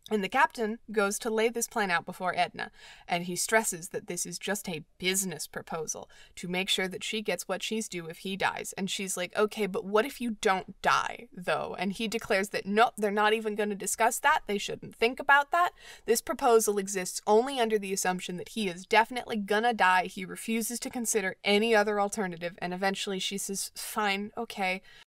And the captain goes to lay this plan out before Edna, and he stresses that this is just a business proposal to make sure that she gets what she's due if he dies. And she's like, okay, but what if you don't die, though? And he declares that nope, they're not even going to discuss that. They shouldn't think about that. This proposal exists only under the assumption that he is definitely gonna die. He refuses to consider any other alternative, and eventually she says, fine, okay.